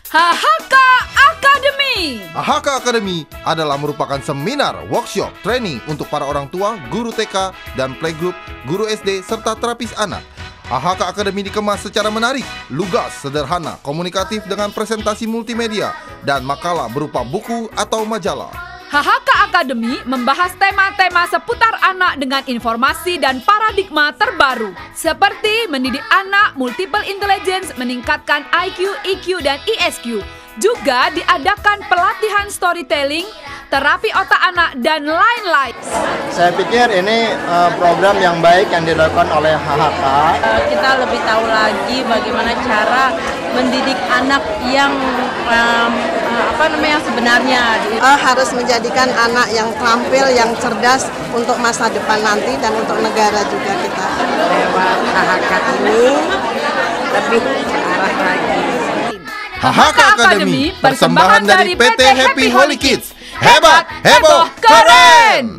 HHK Academy. HHK Academy adalah merupakan seminar, workshop, training untuk para orang tua, guru TK dan playgroup, guru SD, serta terapis anak. HHK Academy dikemas secara menarik, lugas, sederhana, komunikatif dengan presentasi multimedia, dan makalah berupa buku atau majalah. HHK Academy membahas tema-tema seputar anak dengan informasi dan paradigma terbaru, seperti mendidik anak, multiple intelligence, meningkatkan IQ, EQ, dan ESQ. Juga diadakan pelatihan storytelling, terapi otak anak, dan lain-lain. Saya pikir ini program yang baik yang dilakukan oleh HHK. Kita lebih tahu lagi bagaimana cara mendidik anak yang yang sebenarnya. Harus menjadikan anak yang terampil, yang cerdas untuk masa depan nanti dan untuk negara juga kita. Lewat HHK ini lebih arah lagi. HHK Academy, persembahan dari PT Happy Holy Kids. Hebat, heboh, keren!